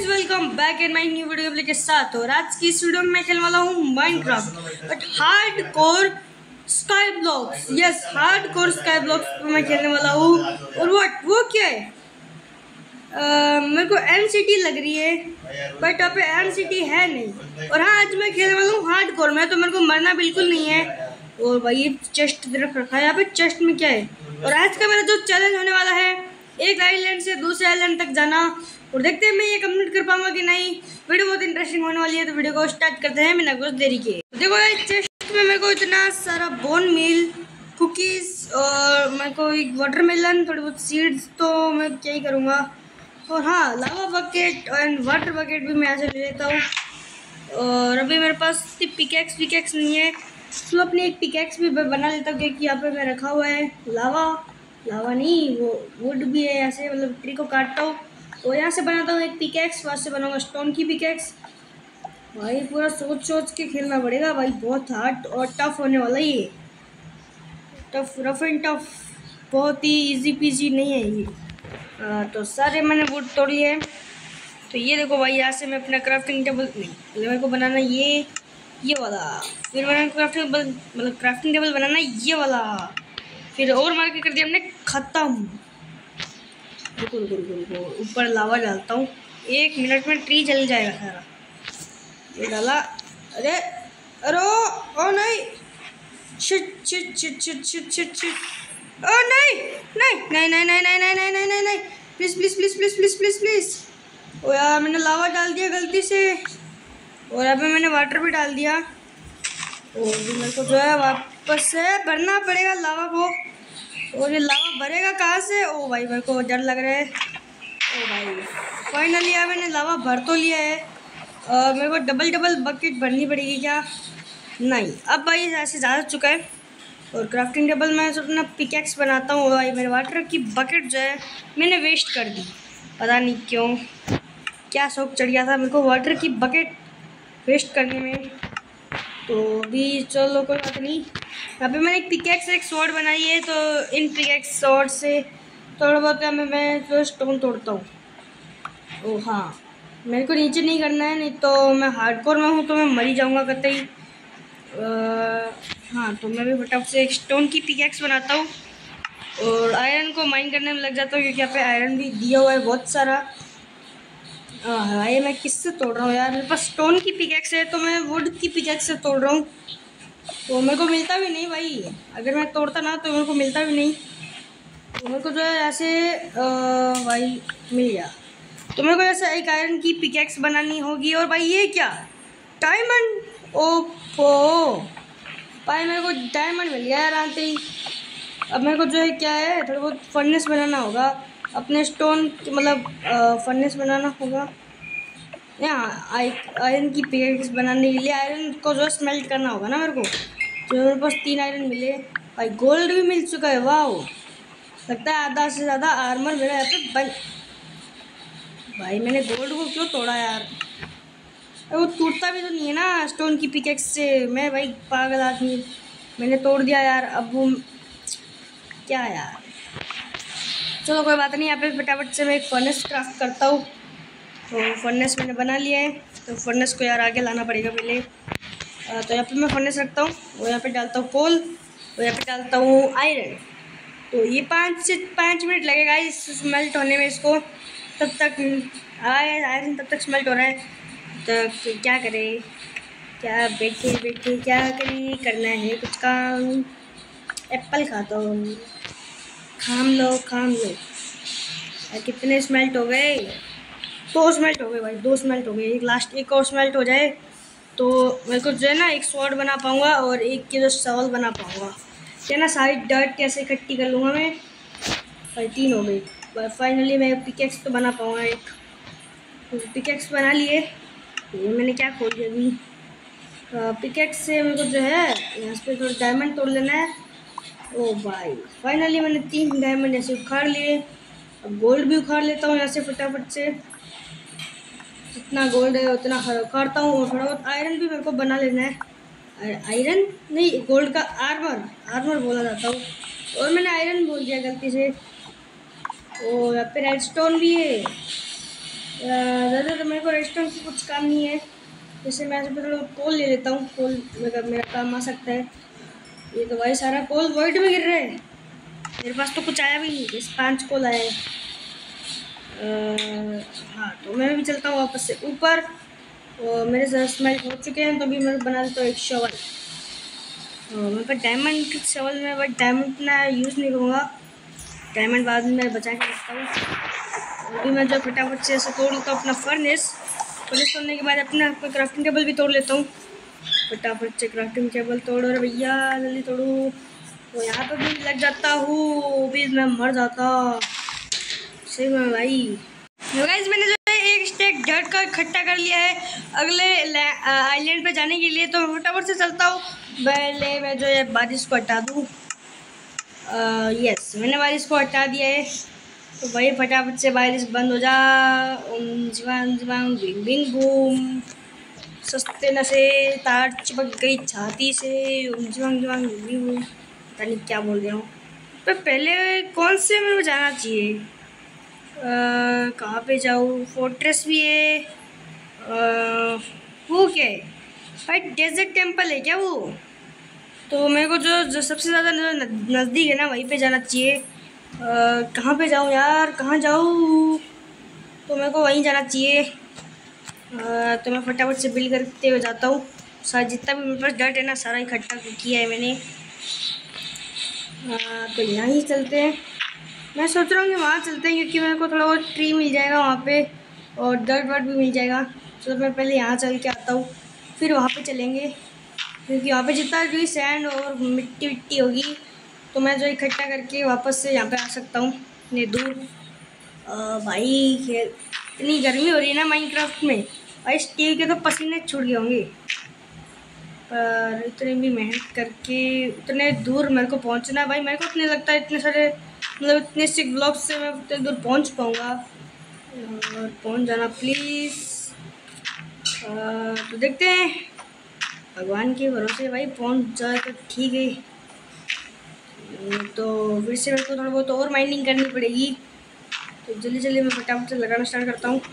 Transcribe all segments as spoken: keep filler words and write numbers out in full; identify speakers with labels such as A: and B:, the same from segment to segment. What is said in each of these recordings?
A: Guys, welcome back in my new video के साथ। और आज की इस वीडियो में मैं खेलने वाला हूँ Minecraft but hardcore sky blocks. Yes, hardcore sky blocks मैं खेलने वाला हूँ। और व्हाट वो क्या है? uh, मेरे को एन सिटी लग रही है बट यहाँ पे एन सिटी है नहीं। और हाँ, आज मैं खेलने वाला हूँ हार्डकोर में, तो मेरे को मरना बिल्कुल नहीं है। और भाई ये चेस्ट रख रखा है यहाँ पे। चेस्ट में क्या है? और आज का मेरा जो चैलेंज होने वाला है, एक आइलैंड से दूसरे आइलैंड तक जाना। और देखते हैं मैं ये कंप्लीट कर पाऊंगा कि नहीं। वीडियो बहुत इंटरेस्टिंग होने वाली है, तो वीडियो को स्टार्ट करते हैं बिना कुछ देरी के। देखो यार, चेस्ट में मेरे को इतना सारा बोन मील, कुकीज और मेरे को एक वाटरमेलन, थोड़ी बहुत सीड्स, तो मैं क्या ही करूँगा। और हाँ, lava bucket and water bucket भी मैं यहाँ से ले लेता हूँ। और अभी मेरे पास पिकेक्स पिकेक्स नहीं है, तो अपनी एक पिकेक्स भी बना लेता हूँ, क्योंकि यहाँ पे मैं रखा हुआ है लावा लावा नहीं, वो वुड भी है। यहाँ से मतलब ट्री को काटता हूँ और यहाँ से बनाता हूँ एक पिकेक्स, वहाँ से बनाऊँगा स्टोन की पिकेक्स। भाई पूरा सोच सोच के खेलना पड़ेगा भाई, बहुत हार्ड और टफ होने वाला है ये। टफ, रफ एंड टफ, बहुत ही इजी पीजी नहीं है ये। आ, तो सारे मैंने वुड तोड़ लिए। तो ये देखो भाई, यहाँ से मैं अपना क्राफ्टिंग टेबल नहीं, मेरे को बनाना ये ये वाला, फिर मैंने क्राफ्टिंग टेबल मतलब क्राफ्टिंग टेबल बनाना ये वाला, फिर और मार के कर दिया हमने ख़त्म। रुको रुको रुको रुको, ऊपर लावा डालता हूँ, एक मिनट में ट्री जल जाएगा सारा। ये डाला, अरे अरे ओ नहीं, shit shit shit shit shit shit shit, ओ नहीं नहीं नहीं नहीं नहीं नहीं नहीं नहीं नहीं नहीं, please please please please please please please. ओ यार, मैंने लावा डाल दिया गलती से, और अभी मैंने वाटर भी डाल दिया। और मेरे को जो है वापस से भरना पड़ेगा लावा को। और ये लावा भरेगा कहाँ से? ओ भाई, मेरे को डर लग रहा है। ओ भाई, फाइनली यार मैंने लावा भर तो लिया है। आ, मेरे को डबल डबल बकेट भरनी पड़ेगी क्या? नहीं, अब भाई ऐसे ज़्यादा चुका है। और क्राफ्टिंग टेबल में अपना पिकेक्स बनाता हूँ। भाई मेरे वाटर की बकेट जो है मैंने वेस्ट कर दी, पता नहीं क्यों, क्या शौक चढ़ गया था मेरे को वाटर की बकेट वेस्ट करने में। तो अभी चलो कोई बात नहीं। यहाँ पे मैंने एक पिकेक्स एक स्वॉर्ड बनाई है, तो इन पिकेक्स स्वॉर्ड से थोड़ा बहुत मैं मैं जो स्टोन तोड़ता हूँ। ओ हाँ, मेरे को नीचे नहीं करना है, नहीं तो मैं हार्डकोर में हूँ तो मैं मर ही जाऊँगा कतई। हाँ, तो मैं भी फटाफट से एक स्टोन की पिकेक्स बनाता हूँ और आयरन को माइन करने में लग जाता हूँ, क्योंकि यहाँ पे आयरन भी दिया हुआ है बहुत सारा। हाँ, ये मैं किससे तोड़ रहा हूँ यार? मेरे पास स्टोन की पिकेक्स है, तो मैं वुड की पिकेक्स से तोड़ रहा हूँ। तो मेरे को मिलता भी नहीं भाई, अगर मैं तोड़ता ना तो मेरे को मिलता भी नहीं। तो मेरे को जो है ऐसे भाई मिल गया, तो मेरे को ऐसे एक आयरन की पिकेक्स बनानी होगी। और भाई ये क्या डायमंड? ओहो भाई, मेरे को डायमंड मिल गया यार आते ही। अब मेरे को जो है क्या है, थोड़ा बहुत फर्नेस बनाना होगा अपने स्टोन, मतलब फर्नेस बनाना होगा। यहाँ आयरन की पिकेक्स बनाने के लिए आयरन को जो स्मेल्ट करना होगा ना मेरे को। तो मेरे पास तीन आयरन मिले भाई, गोल्ड भी मिल चुका है। वाह, लगता है आधा से ज़्यादा आर्मर मेरा यहाँ पे बन। भाई मैंने गोल्ड को क्यों तोड़ा यार? वो टूटता भी तो नहीं है ना स्टोन की पिकेक्स से। मैं भाई पागल आदमी, मैंने तोड़ दिया यार। अब वो क्या यार, चलो कोई बात नहीं। यहाँ पे फटाफट से मैं एक फर्नेस क्राफ्ट करता हूँ। तो फर्नेस मैंने बना लिया है, तो फर्नेस को यार आगे लाना पड़ेगा पहले। आ, तो यहाँ पे मैं फर्नेस रखता हूँ और यहाँ पे डालता हूँ कोल और यहाँ पे डालता हूँ आयरन। तो ये पाँच से पाँच मिनट लगेगा इस स्मेल्ट होने में इसको। तब तक आए आयरन तब तक स्मेल्ट हो रहा है, तो क्या करें, क्या बैठे बैठे क्या करें, करना है कुछ काम। एप्पल खाता हूँ, खाम लो खाम लो। यार कितने स्मेल्ट हो गए? दो स्मेल्ट हो गए भाई, दो स्मेल्ट हो गए। एक लास्ट एक और स्मेल्ट हो जाए तो मेरे को जो है ना एक स्वॉर्ड बना पाऊँगा और एक के जो सवाल बना पाऊँगा। क्या ना, सारी डर्ट कैसे इकट्ठी कर लूँगा मैं। भाई तीन हो गई, फाइनली मैं पिकेक्स तो बना पाऊँगा एक। तो पिकेक्स बना लिए। ये मैंने क्या खोल दिया अभी? पिकेक्स से मेरे को जो है यहाँ पे थोड़ा डायमंड तोड़ लेना है। ओ भाई, फाइनली मैंने तीन डायमंड ऐसे उखाड़ लिए। अब गोल्ड भी उखाड़ लेता हूँ यहाँ से फटाफट से। जितना गोल्ड है उतना उखाड़ता हूँ। और थोड़ा बहुत आयरन भी मेरे को बना लेना है। आयरन नहीं, गोल्ड का आर्मर आर्मर बोला जाता हूँ, और मैंने आयरन बोल दिया गलती से। और यहाँ पे रेडस्टोन भी है। ज़्यादा तो मेरे को रेस्टोरेंट की कुछ काम नहीं है, जैसे मैं ऐसे थोड़ा कोल ले लेता हूँ, कोल मेरा मेरा काम आ सकता है। ये तो भाई सारा कोल वर्ल्ड में गिर रहा है, मेरे पास तो कुछ आया भी नहीं, बस पाँच कोल आए हैं। हाँ तो मैं भी चलता हूँ वापस से ऊपर, और मेरे साथ स्मेल हो चुके हैं, तो अभी मैं बना लेता हूँ एक शवल। मेरे पास डायमंड शवल में, बट डायमंड इतना यूज़ नहीं करूँगा, डायमंड बाद में मैं बचा के रखता हूँ। अभी मैं जो फटाफट से ऐसे तोड़ लेता हूँ अपना फर्नेस, फर्नेस तोड़ने के बाद अपना क्राफ्टिंग टेबल भी तोड़ लेता हूँ। फटाफट से क्राफ्टिंग टेबल तोड़ो रे भैया, जल्दी तोड़ो। तो यहाँ पर भी लग जाता हूँ, भी मैं मर जाता सही में भाई। तो गाइस मैंने जो है एक स्टेक डर्ट का इकट्ठा कर लिया है अगले आइलैंड पे जाने के लिए, तो मैं फटाफट से चलता हूँ। पहले मैं जो है बारिश को हटा दूँ। यस मैंने बारिश को हटा दिया है, तो भाई फटाफट से बारिश बंद हो जा। ओम जीवान जीवान बिंग बिंग बूम, सस्ते नशे तार चिपक गई छाती से। ओम जीवान जीवान बिंग बिंग बूम, पता नहीं क्या बोल रहा हूँ। तो पहले कौन से में जाना चाहिए, कहाँ पे जाऊँ? फोर्ट्रेस भी है, आ, वो क्या है भाई, डेजर्ट टेम्पल है क्या वो? तो मेरे को जो, जो सबसे ज़्यादा नज़दीक है ना वहीं पे जाना चाहिए। कहाँ पे जाऊँ यार, कहाँ जाऊँ? तो मेरे को वहीं जाना चाहिए। आ, तो मैं फटाफट से बिल करते हुए जाता हूँ। सारा जितना भी मेरे पास डर्ट है ना सारा इकट्ठा किया है मैंने। आ, तो यहाँ ही चलते हैं, मैं सोच रहा हूँ कि वहाँ चलते हैं, क्योंकि मेरे को थोड़ा बहुत ट्री मिल जाएगा वहाँ पे, और डर्ट वर्ट भी मिल जाएगा। तो मैं पहले यहाँ चल के आता हूँ, फिर वहाँ पे चलेंगे, क्योंकि वहाँ पे जितना भी सैंड और मिट्टी विट्टी होगी तो मैं जो इकट्ठा करके वापस से यहाँ पे आ सकता हूँ इतने दूर। आ, भाई खेल इतनी गर्मी हो रही है ना माइनक्राफ्ट में, भाई स्टीव के तो पसीने छूट गए होंगे, पर इतने भी मेहनत करके इतने दूर मेरे को पहुँचना है। भाई मेरे को इतने लगता है इतने सारे मतलब इतने सिक ब्लॉक्स से मैं उतने दूर पहुँच पाऊँगा, और पहुँच जाना प्लीज़। तो देखते हैं, भगवान के भरोसे भाई पहुँच जाए तो ठीक है। तो फिर से मेरे को थोड़ा बहुत और माइनिंग करनी पड़ेगी, तो जल्दी जल्दी मैं फटाफट से लगाना स्टार्ट करता हूँ।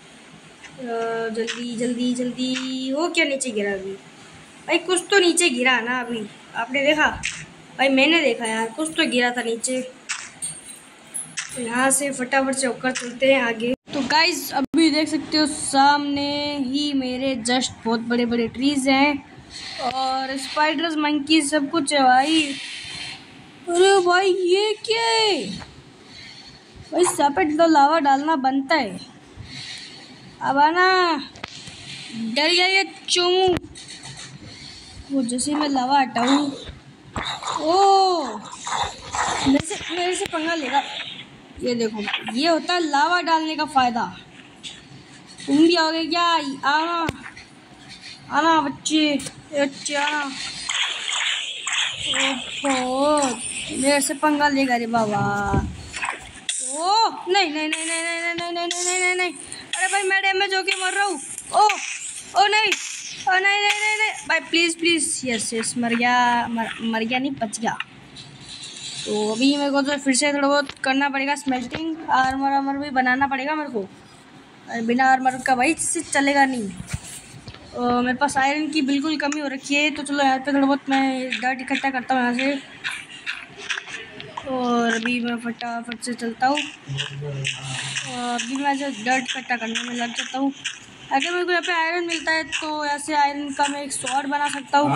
A: जल्दी जल्दी जल्दी। वो क्या नीचे गिरा अभी? भाई कुछ तो नीचे गिरा ना अभी, आपने देखा? भाई मैंने देखा यार, कुछ तो गिरा था नीचे। तो यहाँ से फटाफट से होकर चलते हैं आगे। तो गाइज अभी देख सकते हो सामने ही मेरे जस्ट बहुत बड़े बड़े ट्रीज हैं, और स्पाइडर्स मंकी सब कुछ है भाई। अरे भाई ये क्या है भाई, सपेट तो लावा डालना बनता है। अब आना, डर गया ये चूमू। वो जैसे मैं लावा हटाऊँ, ओ मेरे से मेरे से पंगा लेगा। ये देखो ये होता है लावा डालने का फ़ायदा। तुम भी आओगे क्या? आना आना बच्चे, बच्चे आना। ओहो मेरे से पंगा लेगा रे बाबा। ओ नहीं नहीं नहीं नहीं नहीं नहीं नहीं नहीं नहीं नहीं, अरे भाई मैं डैमेज होके मर रहा हूँ। ओ ओ नहीं, ओ नहीं नहीं नहीं नहीं भाई प्लीज़ प्लीज़। यस यस मर गया, मर मर गया नहीं बच गया। तो अभी मेरे को तो फिर से थोड़ा बहुत करना पड़ेगा, स्मेल्टिंग आर्मर आर्मर भी बनाना पड़ेगा मेरे को, बिना आर्मर का भाई इससे चलेगा नहीं। और मेरे पास आयरन की बिल्कुल कमी हो रखी है, तो चलो यहाँ पे थोड़ा बहुत मैं डर्ट इकट्ठा करता हूँ यहाँ से, और अभी मैं फटाफट से चलता हूँ। और अभी मैं जो डर्ट इकट्ठा करने में लग जाता हूँ। अगर मेरे को यहाँ पे आयरन मिलता है तो ऐसे आयरन का मैं एक स्वॉर्ड बना सकता हूँ।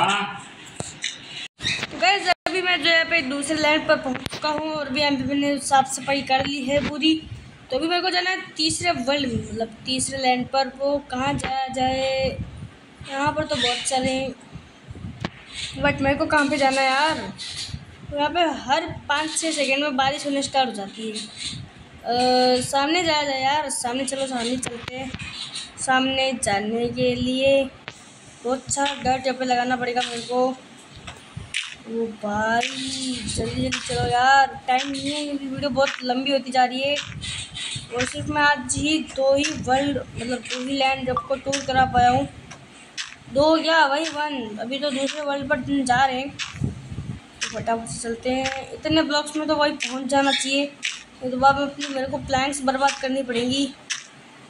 A: तो गाइस अभी मैं जो यहाँ पे दूसरे लैंड पर पहुँच चुका हूँ, और अभी यहाँ पे मैंने साफ़ सफाई कर ली है पूरी। तो अभी मेरे को जाना है तीसरे वर्ल्ड में, मतलब तीसरे लैंड पर। वो कहाँ जाया जाए? यहाँ पर तो बहुत सारे, बट मेरे को कहाँ पे जाना है यार? तो यहाँ पे हर पाँच छः सेकंड में बारिश होने स्टार्ट हो जाती है। आ, सामने जाया जाए यार, सामने चलो, सामने चलते हैं। सामने जाने के लिए बहुत सारा डर्ट यहाँ पे लगाना पड़ेगा मेरे को। ओ भाई जल्दी जल्दी चलो यार, टाइम नहीं है, क्योंकि वीडियो बहुत लंबी होती जा रही है। और सिर्फ मैं आज ही दो ही वर्ल्ड मतलब दो ही लैंड आपको टूर करा पाया हूँ। दो क्या भाई वन, अभी तो दूसरे वर्ल्ड पर जा रहे हैं। तो फटाफट से चलते हैं, इतने ब्लॉक्स में तो भाई पहुँच जाना चाहिए, तो बाद में अपनी मेरे को प्लैंक्स बर्बाद करनी पड़ेंगी।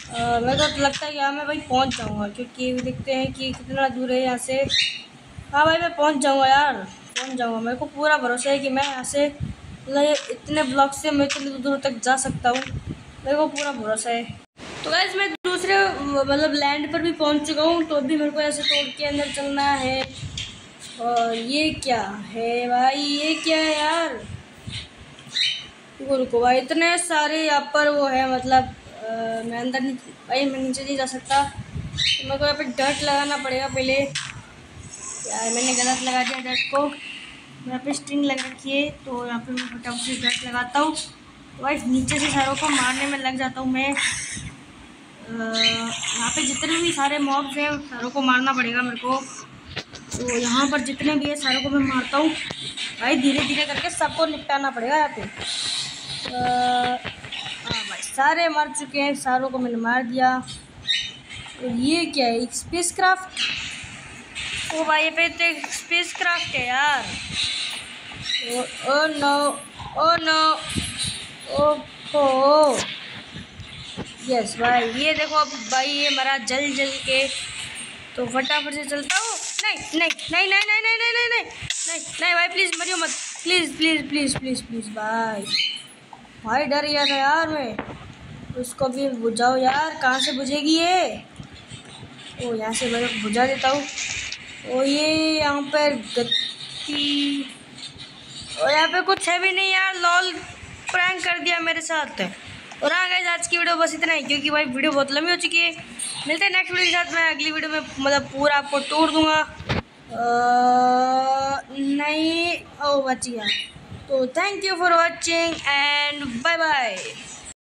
A: अ, मेरे को तो लगता है कि हाँ मैं भाई पहुंच जाऊंगा, क्योंकि देखते हैं कि कितना दूर है यहाँ से। हाँ भाई मैं पहुंच जाऊंगा यार, पहुंच जाऊंगा। मेरे को पूरा भरोसा है कि मैं यहाँ से मतलब ये इतने ब्लॉक से मैं इतनी दूर दूर तक जा सकता हूँ, मेरे को पूरा भरोसा है। तो गाइस मैं दूसरे मतलब लैंड पर भी पहुंच चुका हूँ, तो अभी मेरे को ऐसे तोड़ के अंदर चलना है। और ये क्या है भाई, ये क्या है यार? रुको रुको भाई, इतने सारे यहाँ पर वो है, मतलब अ, मैं अंदर नहीं भाई, मैं नीचे नहीं जा सकता, तो मेरे को यहाँ पे डर्ट लगाना पड़ेगा पहले। यार मैंने गलत लगा दिया डर्ट को, यहाँ पे स्ट्रिंग लग रखी है, तो यहाँ पे मैं फटाफट से डर्ट लगाता हूँ। तो भाई नीचे से सारों को मारने में लग जाता हूँ मैं। अ, यहाँ पे जितने भी सारे मॉब्स हैं सारों को मारना पड़ेगा मेरे को। तो यहाँ पर जितने भी है सारों को मैं मारता हूँ भाई, धीरे धीरे करके सबको निपटाना पड़ेगा यहाँ पे। अ, हाँ भाई सारे मर चुके हैं, सारों को मैंने मार दिया। और ये क्या है, एक स्पेस क्राफ्ट? ओ भाई ये पे तो एक स्पेस क्राफ्ट है यार। Oh, oh no, oh no, ओहो। यस भाई ये देखो, अब भाई ये मरा जल जल के, तो फटाफट से चलता हूँ। नहीं नहीं नहीं नहीं नहीं नहीं नहीं नहीं नहीं नहीं नहीं भाई प्लीज़ मरियो मत, please please please please please भाई। भाई डर गया था यार मैं। उसको भी बुझाओ यार, कहाँ से बुझेगी ये? ओ यहाँ से मैं बुझा देता हूँ। ओ ये यहाँ पर गति, और यहाँ पे कुछ है भी नहीं यार, लॉल प्रैंक कर दिया मेरे साथ। और हाँ गाइस आज की वीडियो बस इतना ही, क्योंकि भाई वीडियो बहुत लंबी हो चुकी है। मिलते हैं नेक्स्ट वीडियो के साथ, मैं अगली वीडियो में मतलब पूरा आपको तोड़ दूंगा। अ, नहीं ओ बच गया। तो thank you for watching and bye bye.